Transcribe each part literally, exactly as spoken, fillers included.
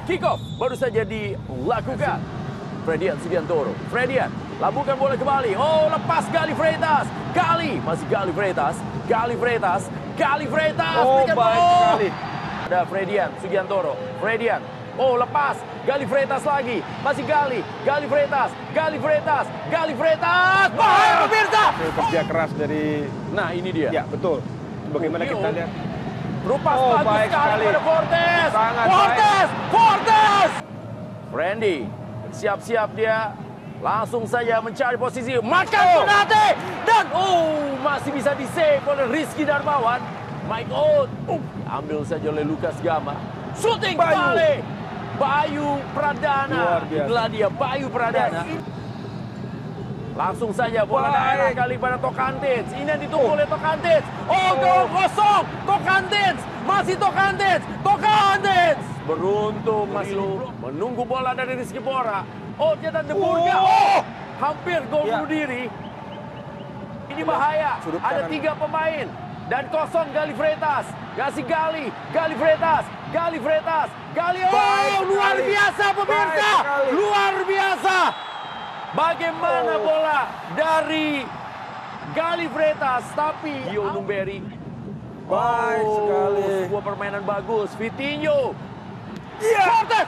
Kick off baru saja dilakukan. Fredian Sugiantoro. Fredian lambungkan bola kembali. Oh, lepas Gali Freitas. Gali, masih Gali Freitas. Gali Freitas. Gali Freitas. Oh, baik sekali. Ada Fredian Sugiantoro. Fredian. Oh, lepas. Gali Freitas lagi. Masih Gali. Gali Freitas. Gali Freitas. Gali Freitas. Bahaya pemirsa. Kerja keras dari... Nah, ini dia. Ya, betul. Bagaimana kita lihat. Rupas Oh, bagus baik sekali sekali. pada Fortes. Sangat Fortes. Fortes. Randy. Siap-siap dia. Langsung saja mencari posisi. Makan Oh. Konate. Dan oh, masih bisa di-save oleh Rizky Darmawan. Mike Oud. Uh, ambil saja oleh Lukas Gama. Shooting Bayu. kembali. Bayu Pradana. Luar biasa. Inilah dia Bayu Pradana. Langsung saja bola Baik. daerah kali pada Tocantins. Ini yang ditunggu Oh. oleh Tocantins. Oh, gol kosong. Tocantins. Masih Tocantins. Tocantins. Beruntung masih menunggu bola dari Rizky Bora. Oh, cetak De Burga. Oh. Oh, hampir gol Ya. bunuh diri. Ini bahaya. Sudut Ada kanan. tiga pemain. Dan kosong Gali Freitas. Kasih Gali. Gali Freitas. Gali Freitas. Gali. Oh, Baik luar sekali. biasa pemirsa. Baik sekali. Luar biasa. Bagaimana Oh. bola dari Gali Freitas, tapi Gio Numberi. Baik Oh, sekali. sebuah permainan bagus. Vitinho. Iya. Fortes.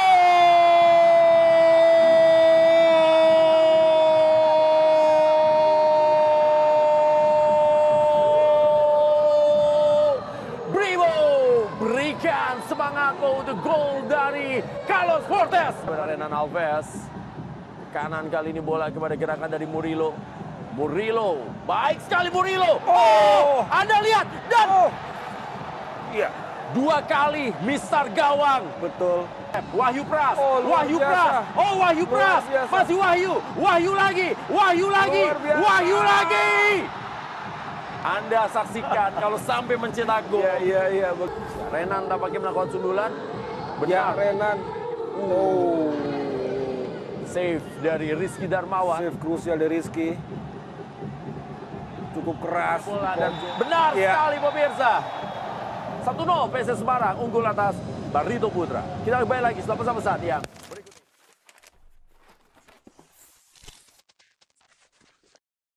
Gol! Brimo berikan semangat untuk gol dari Carlos Fortes. Renan Alves. Kanan kali ini bola kepada gerakan dari Murilo. Murilo, baik sekali Murilo. Oh, Anda lihat dan Oh. Iya. dua kali mister gawang. Betul. Wahyu Pras, Oh, luar Wahyu biasa. Pras, oh Wahyu Luar Pras, biasa. masih Wahyu, Wahyu lagi, Wahyu lagi, Luar biasa. Wahyu lagi. Anda saksikan kalau sampai mencetak gol. Iya, iya, iya. Renan tampaknya melakukan sundulan. Ya, Benar. Renan. Oh. Save dari Rizky Darmawan. Save krusial dari Rizky. Cukup keras. Bola dan benar Iya. sekali pemirsa. satu nol P S S Semarang unggul atas Barito Putra. Kita kembali lagi setelah pesan-pesan yang